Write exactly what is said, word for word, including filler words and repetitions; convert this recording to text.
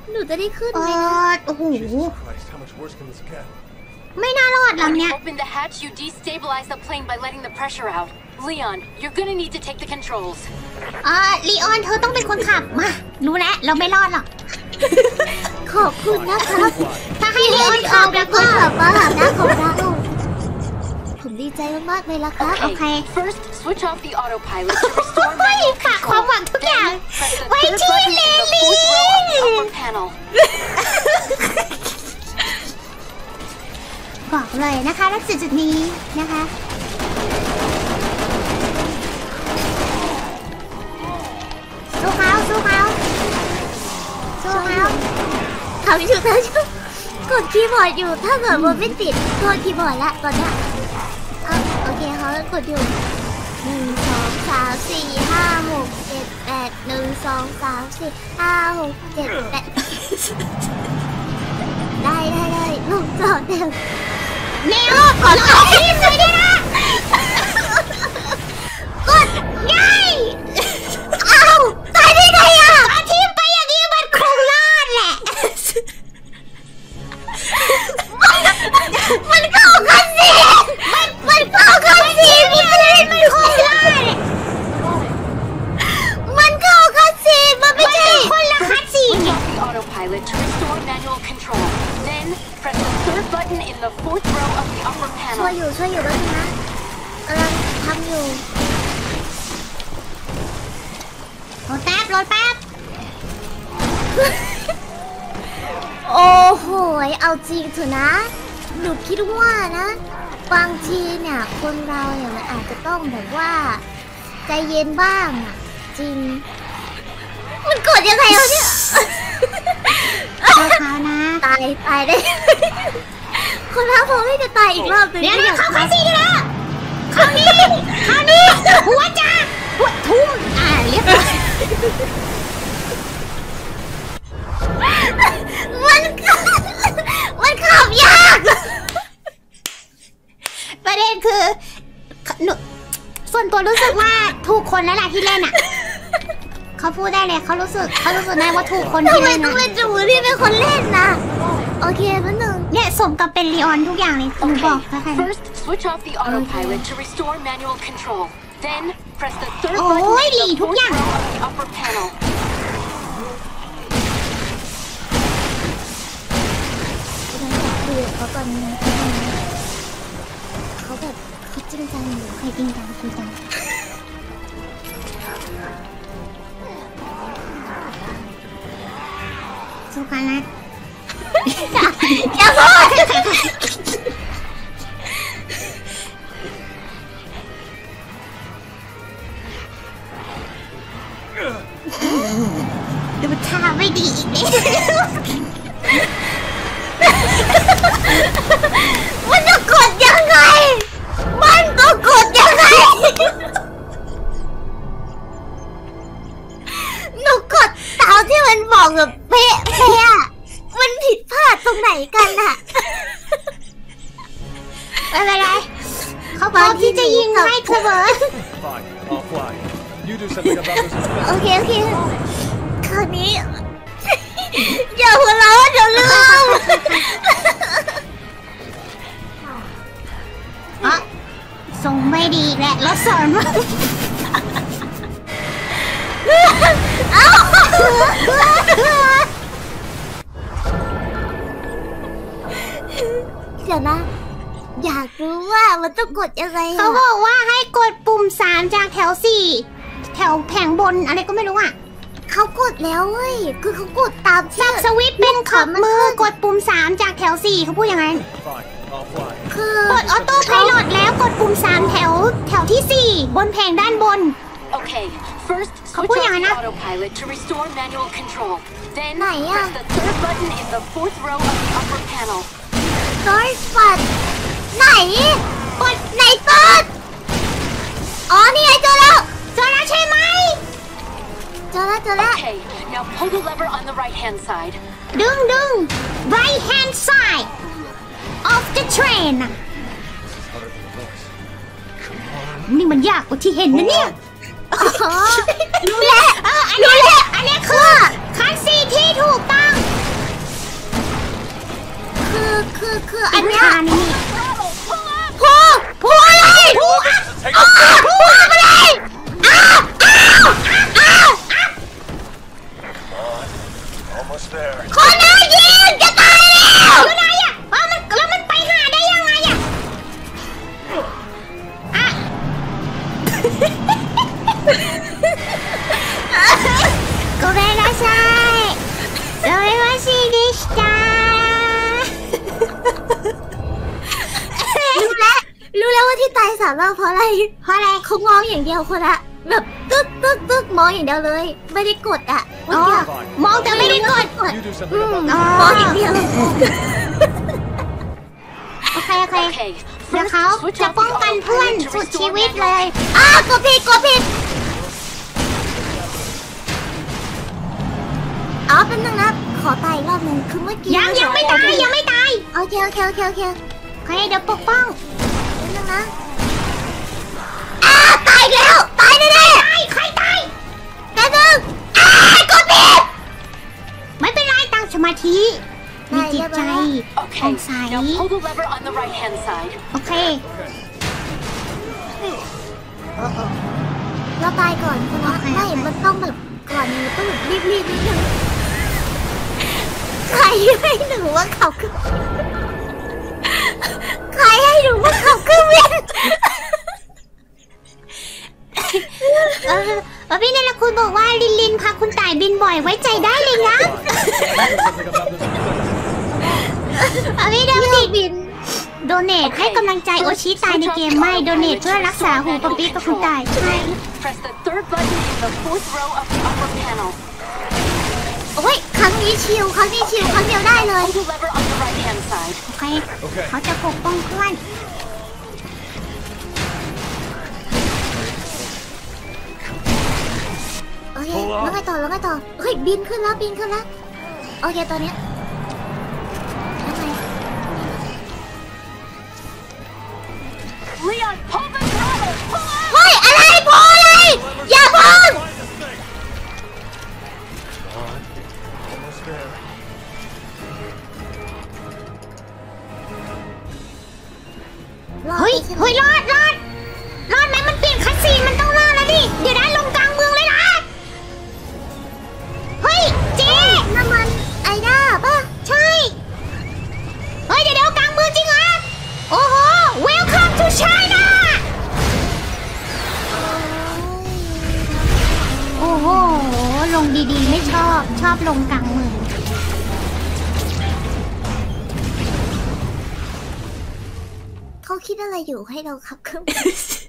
หนูจะได้ขึ้นไหมโอ้โหไม่น่ารอดลำเนี้ย Open the hatch, you destabilize the plane by letting the pressure out. Leon, you're gonna need to take the controls. อ่าลีออนเธอต้องเป็นคนขับมารู้แล้วเราไม่รอดหรอกขอบคุณนะครับถ้าให้ลีออนขับแล้วก็ขับมาหาหน้าของเราผมดีใจมากๆเลยล่ะครับโอเค First, switch off the autopilot to restore manual control. ฝากความหวังทุกอย่างไว้ที่เลลี่บอกเลยนะคะณจุดนี้นะคะสู้เขาสู้เขาสู้เขาเขาอยู่เขาอยู่กดคีย์บอร์ดอยู่ถ้าเกิดว่าไม่ติดกดคีย์บอร์ดละตอนนี้เอาโอเคเขากดอยู่หนึ่งสองสามสี่ห้าหกเจ็ดแปดหนึ่งสองสามสี่ห้าหกเจ็ดแปดได้ได้ได้ลูกจอดเต็มเนโอขอขอทีมเลยนะกดง่ายเอาตายได้ไงอ่ะอาทีมไปอย่างนี้มันคงรอดแหละมันก็ออกกันสิมันมันก็ออกกันสิพี่เล่นมันคงรอดมันก็ออกกันสิมันไม่ใช่คนละคัดสิ Autopilot to restore manual control. Then press the third button in the fourth row of the upper panel. ช่วยอยู่ช่วยอยู่ด้วยนะกำลังทำอยู่รถแป๊บรถแป๊บโอ้โหเอาจริงเถอะนะหนูคิดว่านะบางทีเนี่ยคนเราเนี่ยมันอาจจะต้องแบบว่าใจเย็นบ้างอ่ะจริงมันกดยังไงวะเนี่ยคนเรานะตายตายได้คนเราพอไม่จะตายอีกรอบนึงเดี๋ยวนะเข้าคาซีด้วยนะคราวนี้คราวนี้หัวจ้าหัวทุ่มอ่าเรียบร้อยมันมันขับยากประเด็นคือส่วนตัวรู้สึกว่าถูกคนแล้วแหละที่เล่นอ่ะเขาพูดได้เลยเขารู้สึกเขารู้สึกได้ว่าถูกคนที่เล่นนะทำไมต้องเป็นจูที่เป็นคนเล่นนะโอเคพันหนึ่งเนี่ยสมกับเป็นลีออนทุกอย่างเลยหนูบอกนะคะ First, switch off the autopilot to restore manual control. Then press the third button in the fourth row of the upper panel. คือเขาตอนนี้เขาแบบเขาจริงจังอยู่ใครจริงจังจริงจังสู้กันนะอย่าพูดดูท่าไม่ดีอีกนิดมันจะกดยังไงมันก็กดยังไงหนูกดตามที่มันบอกแบบเป๊ะเป๊ะมันผิดพลาดตรงไหนกันอะไม่เป็นไรเขาบอกที่จะยิงให้เสมอโอเคโอเคคราวนี้อย่าหัวเราะเดี๋ยวลืมอ่ะส่งไม่ดีแหละแล้วสอนว่าเดี๋ยวนะอยากรู้ว่ามันต้องกดยังไงเขาบอกว่าให้กดปุ่มสามจากแถวสี่แถวแผงบนอะไรก็ไม่รู้อ่ะเขากดแล้วเว้ยคือเขากดตามซับสวิตช์เป็นขับมือกดปุ่มสามจากแถวสี่เขาพูดยังไงคือกดออโต้ไพลอตแล้วกดปุ่มสามแถวแถวที่สี่บนแผงด้านบน Okay, first switch off the autopilot to restore manual control. Then press the third button in the fourth row of the upper panel. Third button ไหนกดไหนเปิดอ๋อนี่ไงเจอแล้วเจอแล้วใช่ไหมเจอแล้วเจอแล้ว Okay, now pull the lever on the right hand side. ดึงดึง right hand side of the train นี่มันยากกว่าที่เห็นนะเนี่ยรู้แล้วอันนี้อันนี้คือคันซีที่ถูกต้องคือคืออันเนี้ยนี่พูพูอะไรพูอ้าวพูอะไรอ้าวอ้าวอ้าว Almost there. คนน่ายิงจะตายแล้วอยู่ไหนอ่ะอ๋อมันแล้วมันไปหาได้ยังไงอ่ะอ่ะごめんなさいそれはしでしたรู้แล้วรู้แล้วว่าที่ตายสามรอบเพราะอะไรเพราะอะไรเขามองอย่างเดียวคนละแบบตึ๊กตึ๊กตึ๊กมองอย่างเดียวเลย ไม่ได้กดอ่ะเมื่ออ๋อกี้มองแต่ไม่ได้กดกด You do อื something ม about มองอย่างเดียวโอเคโอเค Okay, เดี๋ยว first เขา switch จะ off ป้อง the กันเพื่อน autopilot to สุดชี restore วิตเลย manual. อ้าวกดผิดกดผิดอ๋อเป็นนึงนะขอตายอีกรอบหนึ่งคือเมื่อกี้ยังยังไม่ตายยังไม่ตายโอเคโอเคโอเคโอเคโอเคเดี๋ยวปกป้องเป็นนึงนะอ้าตายอีกแล้วตายแน่ๆตายใครตายแป๊บนึงอ้ากดผิดไม่เป็นไรตั้งสมาธิมีจิตใจ Okay, องใส now pull the lever on the right-hand side. โอเคเราตายก่อนคุณนะโอเคไม่มันต้องแบบก่อนมันต้องแบบรีบๆนิดนึงใครให้หนูว่าเขาคือใครให้หนูว่าเขาคือเวียนเออเออพี่เนรคุณบอกว่าลินลินพาคุณต่ายบินบ่อยไว้ใจได้เลยนะ เออพี่เดวิดบินโดเนทให้กำลังใจโอชิตายในเกมไม่โดเนทเพื่อรักษาหูปะปิ๊กกับคุณต่ายใช่ Press the third button in the fourth row of the upper panel. โอ้ยครั้งนี้ชิวครั้งนี้ชิวครั้งเดียวได้เลย Pull the lever on the right-hand side. โอเคเขาจะปกป้องเพื่อนโอเคแล้วไงต่อแล้วไงต่อเฮ้ยบินขึ้นแล้วบินขึ้นแล้วโอเคตอนเนี้ยทำไม Leon, pull the throttle! Pull out! เฮ้ยอะไรพอเลยอย่าพึ่ง Almost there. เฮ้ยเฮ้ยรอดรอดรอดไหมมันเปลี่ยนคัสซีนมันต้องรอดแล้วดิเดี๋ยวได้ลงกลางเมืองเลยนะเฮ้ยเจ๊น้ำมันไอด้าป่ะใช่เฮ้ยเดี๋ยวเดี๋ยวกลางเมืองจริงเหรอโอ้โห Welcome to China โอ้โหลงดีๆไม่ชอบชอบลงกลางเมืองเขาคิดอะไรอยู่ให้เราขับเครื่องบิน